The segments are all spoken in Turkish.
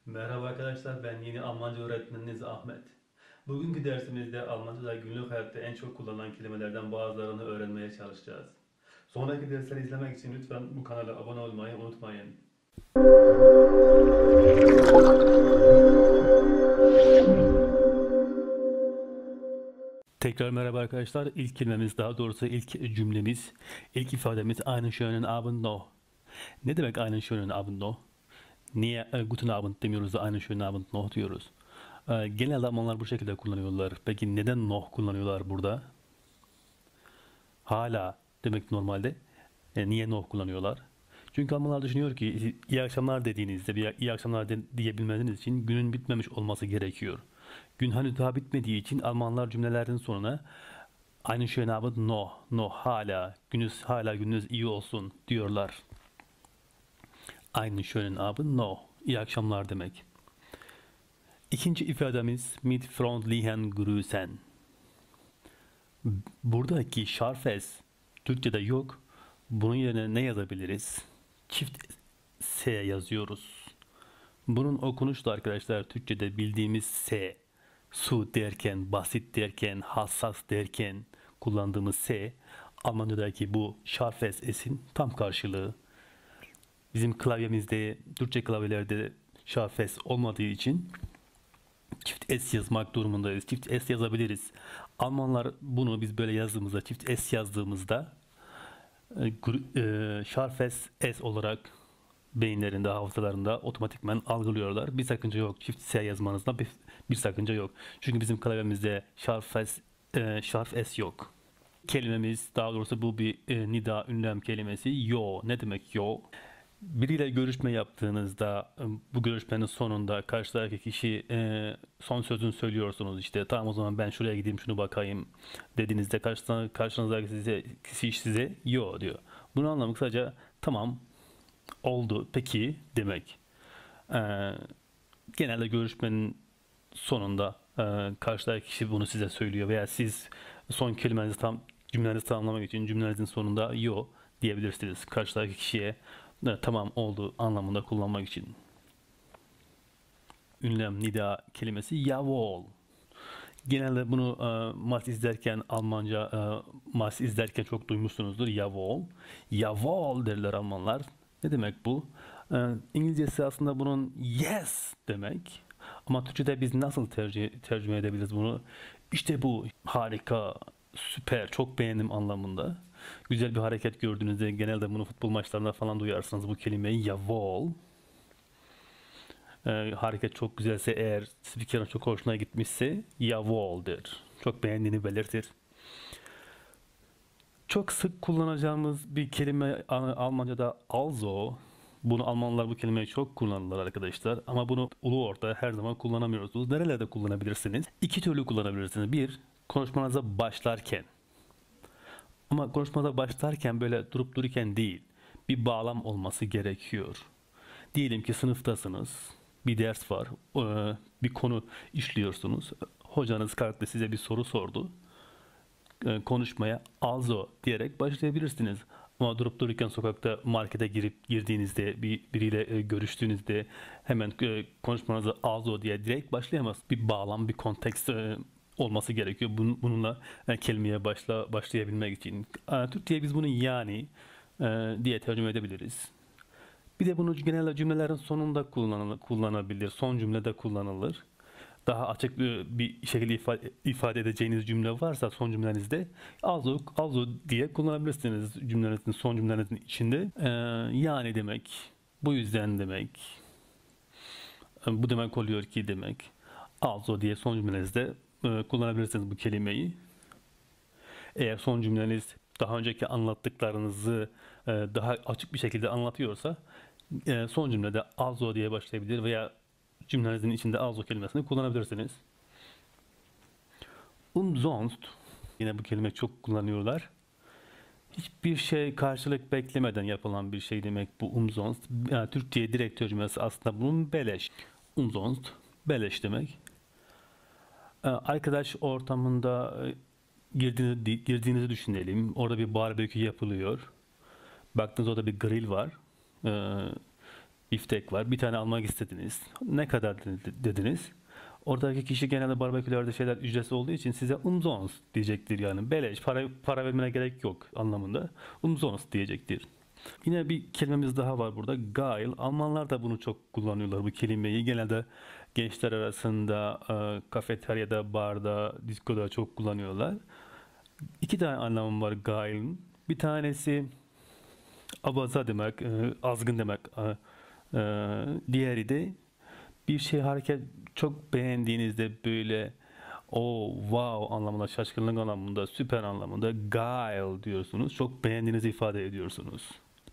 Merhaba arkadaşlar, ben yeni Almanca öğretmeniniz Ahmet. Bugünkü dersimizde Almanca'da günlük hayatta en çok kullanılan kelimelerden bazılarını öğrenmeye çalışacağız. Sonraki dersleri izlemek için lütfen bu kanala abone olmayı unutmayın. Tekrar merhaba arkadaşlar. İlk kelimemiz, daha doğrusu ilk cümlemiz, ilk ifademiz einen schönen Abend noch. Ne demek einen schönen Abend noch? Niye guten Abend demiyoruz da einen schönen Abend noch diyoruz? Genelde Almanlar bu şekilde kullanıyorlar. Peki neden noch kullanıyorlar burada? Hala demek normalde. Niye noh kullanıyorlar? Çünkü Almanlar düşünüyor ki iyi akşamlar dediğinizde veya iyi akşamlar diyebilmeniz için günün bitmemiş olması gerekiyor. Gün henüz daha bitmediği için Almanlar cümlelerin sonuna einen schönen Abend noch, noch hala, gününüz iyi olsun diyorlar. Einen schönen Abend noch, iyi akşamlar demek. İkinci ifademiz mit freundlichen Grüßen. Buradaki şarfes Türkçe'de yok. Bunun yerine ne yazabiliriz? Çift S yazıyoruz. Bunun okunuşu da arkadaşlar Türkçe'de bildiğimiz S. Su derken, basit derken, hassas derken kullandığımız S. Almanca'daki bu şarfes S'in tam karşılığı. Bizim klavyemizde, Türkçe klavyelerde şarfes olmadığı için çift S yazmak durumundayız. Çift S yazabiliriz. Almanlar bunu biz böyle yazdığımızda, çift S yazdığımızda şarfes S olarak beyinlerinde, hafızalarında otomatikman algılıyorlar. Bir sakınca yok. Çift S yazmanızda bir sakınca yok. Çünkü bizim klavyemizde şarf S yok. Kelimemiz, daha doğrusu bu bir nida, ünlem kelimesi. Yo. Ne demek yo? Biriyle görüşme yaptığınızda bu görüşmenin sonunda karşıdaki kişi son sözünü söylüyorsunuz, işte tamam o zaman ben şuraya gideyim şunu bakayım dediğinizde karşınızdaki kişi size yo diyor. Bunun anlamı kısaca tamam, oldu, peki demek. E, Genelde görüşmenin sonunda karşıdaki kişi bunu size söylüyor veya siz son cümlenizi tamamlamak için cümlenizin sonunda yo diyebilirsiniz karşıdaki kişiye. Evet, tamam oldu anlamında kullanmak için. Ünlem nida kelimesi jawohl. Genelde bunu maç izlerken Almanca maç izlerken çok duymuşsunuzdur, jawohl. Jawohl derler Almanlar. Ne demek bu? İngilizcesi aslında bunun yes demek. Ama Türkçe'de biz nasıl tercüme edebiliriz bunu? İşte bu harika, süper, çok beğendim anlamında. Güzel bir hareket gördüğünüzde genelde bunu futbol maçlarında falan duyarsınız bu kelimeyi, jawohl. Hareket çok güzelse, eğer spikerin çok hoşuna gitmişse jawohl der. Çok beğendiğini belirtir. Çok sık kullanacağımız bir kelime Almanca'da also. Bunu Almanlar bu kelimeyi çok kullanırlar arkadaşlar. Ama bunu ulu orta her zaman kullanamıyorsunuz. Nerelerde kullanabilirsiniz? İki türlü kullanabilirsiniz. Bir, konuşmanıza başlarken. Ama konuşmada başlarken böyle durup dururken değil. Bir bağlam olması gerekiyor. Diyelim ki sınıftasınız. Bir ders var. Bir konu işliyorsunuz. Hocanız kalktı, size bir soru sordu. Konuşmaya also diyerek başlayabilirsiniz. Ama durup dururken sokakta markete girdiğinizde, biriyle görüştüğünüzde hemen konuşmanıza also diye direkt başlayamaz. Bir bağlam, bir kontekst olması gerekiyor. Bununla kelimeye başlayabilmek için. Türkçe'ye biz bunu yani diye tercüme edebiliriz. Bir de bunu genelde cümlelerin sonunda kullanabilir. Son cümlede kullanılır. Daha açık bir şekilde ifade edeceğiniz cümle varsa son cümlenizde also diye kullanabilirsiniz cümlenizin, son cümlenizin içinde. Yani demek, bu yüzden demek, bu demek oluyor ki demek. Also diye son cümlenizde kullanabilirsiniz bu kelimeyi. Eğer son cümleniz daha önceki anlattıklarınızı daha açık bir şekilde anlatıyorsa son cümlede also diye başlayabilir veya cümlenizin içinde also kelimesini kullanabilirsiniz. Umsonst, yine bu kelime çok kullanıyorlar. Hiçbir şey karşılık beklemeden yapılan bir şey demek bu umsonst. Yani Türkçe'ye direkt tercümesi aslında bunun beleş. Umsonst, beleş demek. Arkadaş ortamında girdiğinizi düşünelim. Orada bir barbekü yapılıyor. Baktığınız orada bir grill var. biftek var. Bir tane almak istediniz. Ne kadar dediniz? Oradaki kişi genelde barbekülerde şeyler ücretsiz olduğu için size umsonst diyecektir yani. Beleş, para vermene gerek yok anlamında. Umsonst diyecektir. Yine bir kelimemiz daha var burada. Geil. Almanlar da bunu çok kullanıyorlar bu kelimeyi. Genelde gençler arasında kafeteryada, barda, diskoda çok kullanıyorlar. İki tane anlamı var geil'in. Bir tanesi abaza demek, azgın demek. E, Diğeri de bir şey hareket çok beğendiğinizde böyle o wow anlamında, şaşkınlık anlamında, süper anlamında geil diyorsunuz. Çok beğendiğinizi ifade ediyorsunuz.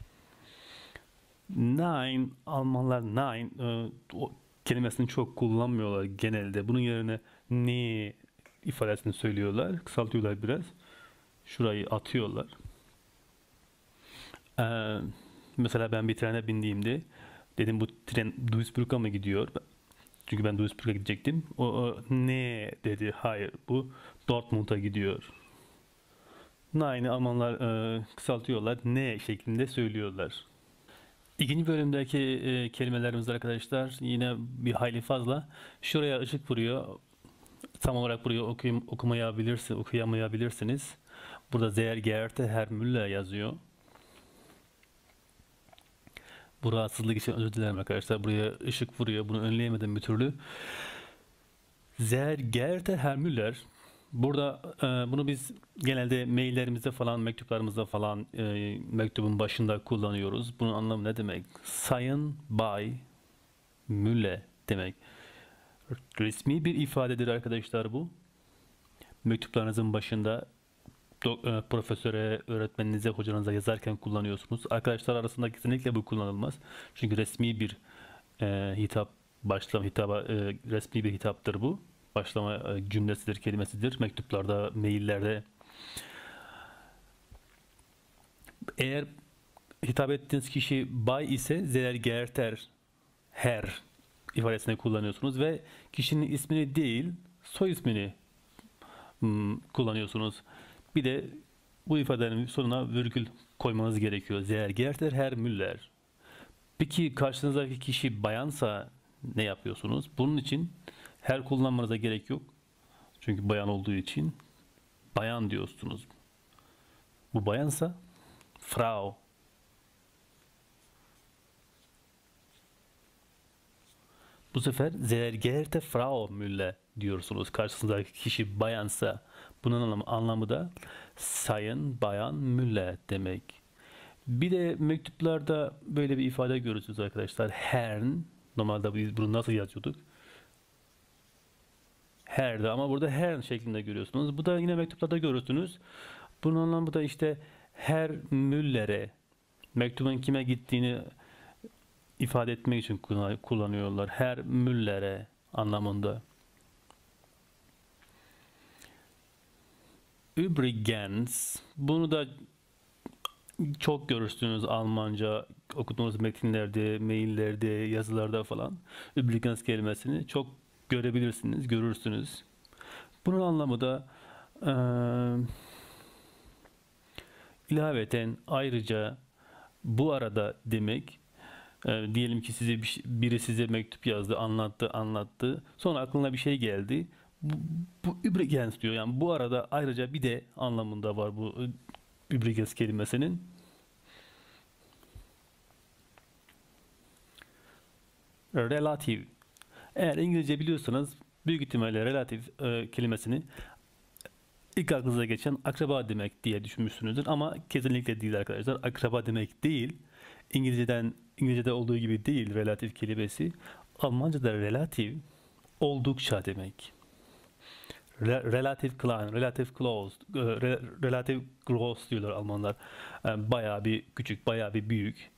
Nine, Almanlar nine o kelimesini çok kullanmıyorlar genelde. Bunun yerine ne ifadesini söylüyorlar. Kısaltıyorlar biraz. Şurayı atıyorlar. Ee, Mesela ben bir trene bindiğimde dedim bu tren Duisburg'a mı gidiyor? Çünkü ben Duisburg'a gidecektim. O ne dedi. Hayır, bu Dortmund'a gidiyor. Nine'i Almanlar kısaltıyorlar. Ne şeklinde söylüyorlar. İkinci bölümdeki kelimelerimiz arkadaşlar yine bir hayli fazla. Şuraya ışık vuruyor. Tam olarak buraya okuyamayabilirsiniz. Burada sehr geehrte Herr Müller yazıyor. Bu rahatsızlık için özür dilerim arkadaşlar. Buraya ışık vuruyor. Bunu önleyemedim bir türlü. Sehr geehrte Herr Müller. Burada bunu biz genelde maillerimizde falan, mektuplarımızda falan mektubun başında kullanıyoruz. Bunun anlamı ne demek? Sayın Bay Müller demek. Resmi bir ifadedir arkadaşlar bu. Mektuplarınızın başında profesöre, öğretmeninize, hocanıza yazarken kullanıyorsunuz. Arkadaşlar arasında kesinlikle bu kullanılmaz. Çünkü resmi bir resmi bir hitaptır bu. Başlama cümlesidir, kelimesidir. Mektuplarda, maillerde. Eğer hitap ettiğiniz kişi bay ise sehr geehrter Herr ifadesini kullanıyorsunuz ve kişinin ismini değil, soy ismini kullanıyorsunuz. Bir de bu ifadenin sonuna virgül koymanız gerekiyor. Sehr geehrter Herr Müller. Peki karşınızdaki kişi bayansa ne yapıyorsunuz? Bunun için her kullanmanıza gerek yok. Çünkü bayan olduğu için bayan diyorsunuz. Bu bayansa Frau. Bu sefer sehr geehrte Frau Müller diyorsunuz. Karşınızdaki kişi bayansa bunun anlamı da Sayın Bayan Müller demek. Bir de mektuplarda böyle bir ifade görürsünüz arkadaşlar. Herrn. Normalde biz bunu nasıl yazıyorduk? Herr'de ama burada Herrn şeklinde görüyorsunuz. Bu da yine mektuplarda görürsünüz. Bunun anlamı da işte Herr Müller'e mektubun kime gittiğini ifade etmek için kullanıyorlar. Herr Müller'e anlamında. Übrigens, bunu da çok görürsünüz Almanca okuduğunuz metinlerde, maillerde, yazılarda falan. Übrigens kelimesini çok görebilirsiniz, görürsünüz. Bunun anlamı da ilaveten ayrıca bu arada demek. Diyelim ki biri size mektup yazdı, anlattı. Sonra aklına bir şey geldi. Bu übrigens diyor. Yani bu arada ayrıca bir de anlamında var bu übrigens kelimesinin. Relatif. Eğer İngilizce biliyorsanız büyük ihtimalle relatif kelimesini ilk aklınıza geçen akraba demek diye düşünmüşsünüzdür ama kesinlikle değil arkadaşlar. Akraba demek değil. İngilizce'de olduğu gibi değil relatif kelimesi. Almanca'da relatif oldukça demek. Relative klein, relative close, relative gross diyorlar Almanlar. Bayağı bir küçük, bayağı bir büyük,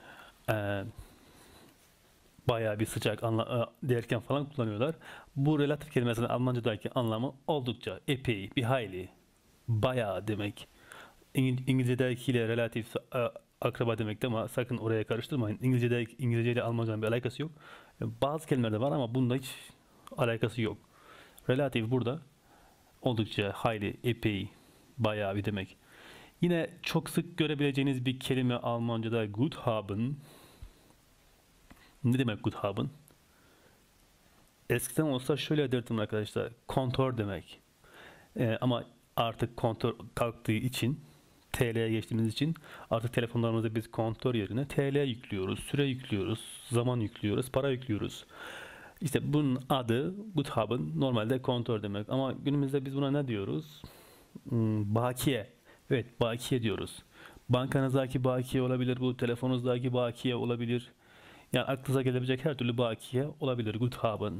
bayağı bir sıcak derken falan kullanıyorlar. Bu relatif kelimesinin Almanca'daki anlamı oldukça, epey, bir hayli, bayağı demek. İngilizce'dekiyle relatif akraba demekti ama sakın oraya karıştırmayın. İngilizce ile Almanca'nın bir alakası yok. Bazı kelimelerde var ama bunda hiç alakası yok. Relatif burada oldukça, hayli, epey, bayağı bir demek. Yine çok sık görebileceğiniz bir kelime Almanca'da gut haben. Ne demek gut haben? Eskiden olsa şöyle derdim arkadaşlar. Kontör demek. Ama artık kontör kalktığı için TL'ye geçtiğimiz için artık telefonlarımıza biz kontör yerine TL yüklüyoruz, süre yüklüyoruz, zaman yüklüyoruz, para yüklüyoruz. İşte bunun adı Guthaben normalde kontör demek. Ama günümüzde biz buna ne diyoruz? Bakiye. Evet, bakiye diyoruz. Bankanızdaki bakiye olabilir, bu telefonunuzdaki bakiye olabilir. Yani aklınıza gelebilecek her türlü bakiye olabilir. Guthaben.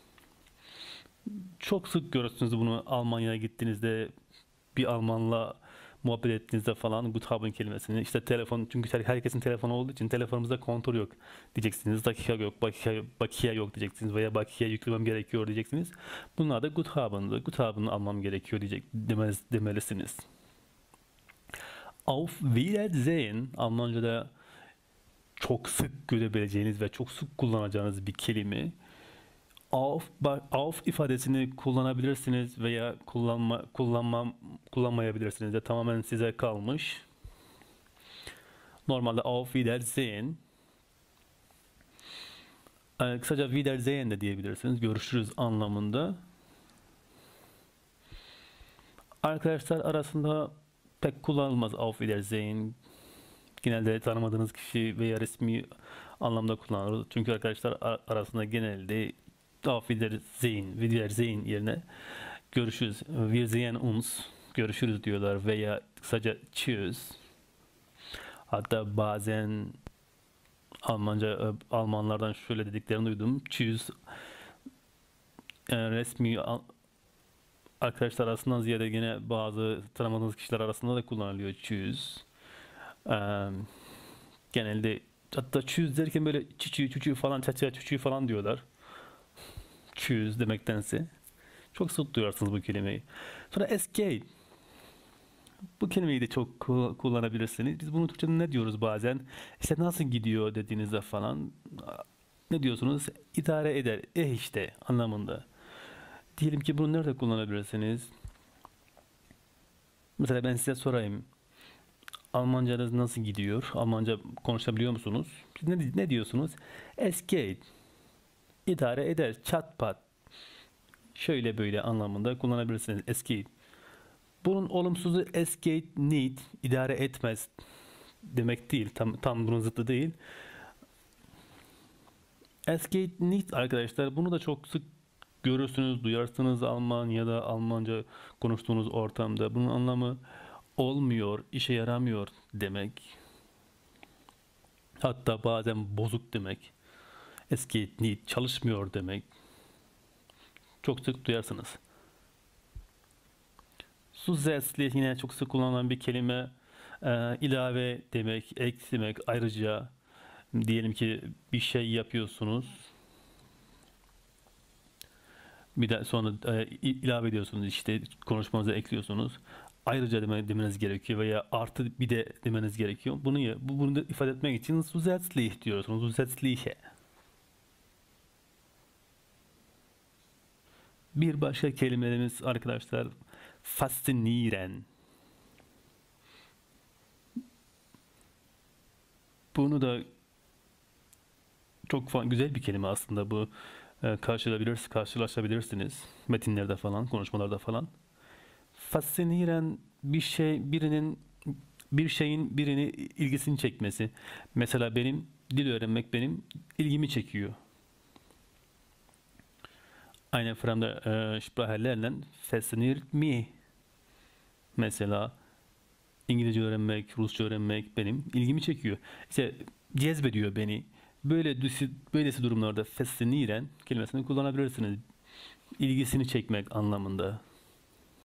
Çok sık görürsünüz bunu Almanya'ya gittiğinizde bir Almanla muhabbet ettiğinizde falan Guthaben kelimesini işte telefon çünkü herkesin telefonu olduğu için telefonumuzda kontör yok diyeceksiniz. Dakika yok, bakiye yok diyeceksiniz veya bakiye yüklemem gerekiyor diyeceksiniz. Bunlar da Guthaben'dı. Guthaben'ı almam gerekiyor demelisiniz. Auf Wiedersehen Almanca'da çok sık görebileceğiniz ve çok sık kullanacağınız bir kelime. Auf ifadesini kullanabilirsiniz veya kullanmayabilirsiniz de tamamen size kalmış. Normalde auf Wiedersehen. Kısaca Wiedersehen de diyebilirsiniz. Görüşürüz anlamında. Arkadaşlar arasında pek kullanılmaz auf Wiedersehen. Genelde tanımadığınız kişi veya resmi anlamda kullanılır. Çünkü arkadaşlar arasında genelde auf Wiedersehen yerine görüşürüz. Wir sehen uns. Görüşürüz diyorlar veya kısaca tschüss. Hatta bazen Almanlardan şöyle dediklerini duydum. Tschüss resmi arkadaşlar arasından ziyade gene bazı tanımadığınız kişiler arasında da kullanılıyor tschüss. Genelde hatta tschüss derken böyle çüçü falan çüçü falan diyorlar. Tschüss demektense. Çok sık duyarsınız bu kelimeyi. Sonra escape. Bu kelimeyi de çok kullanabilirsiniz. Biz bunu Türkçe'de ne diyoruz bazen? İşte nasıl gidiyor dediğinizde falan. Ne diyorsunuz? İdare eder. İşte anlamında. Diyelim ki bunu nerede kullanabilirsiniz? Mesela ben size sorayım. Almancanız nasıl gidiyor? Almanca konuşabiliyor musunuz? Siz ne diyorsunuz? Escape. İdare eder. Çat pat. Şöyle böyle anlamında kullanabilirsiniz. Escape. Bunun olumsuzu escape need, idare etmez demek değil. Tam bunun zıttı değil. Escape need arkadaşlar bunu da çok sık görürsünüz, duyarsınız Almanya'da, Almanca konuştuğunuz ortamda. Bunun anlamı olmuyor, işe yaramıyor demek. Hatta bazen bozuk demek. Escape need, çalışmıyor demek. Çok sık duyarsınız. Zusätzlich yine çok sık kullanılan bir kelime. İlave demek, ek demek, ayrıca diyelim ki bir şey yapıyorsunuz. Bir de sonra ilave ediyorsunuz işte konuşmanıza ekliyorsunuz. Ayrıca demeniz gerekiyor veya artı bir de demeniz gerekiyor. Bunu da ifade etmek için zusätzlich diyorsunuz. Zusätzliche. Bir başka kelimelerimiz arkadaşlar faszinieren. Bunu da çok güzel bir kelime aslında bu. Karşılaşabilirsiniz metinlerde falan, konuşmalarda falan. Faszinieren bir şeyin birini ilgisini çekmesi. Mesela benim dil öğrenmek benim ilgimi çekiyor. Eine fremde Sprache lernen fasziniert mich. Mesela İngilizce öğrenmek, Rusça öğrenmek benim ilgimi çekiyor. İşte cezbediyor beni. Böylesi durumlarda faszinieren kelimesini kullanabilirsiniz. İlgisini çekmek anlamında.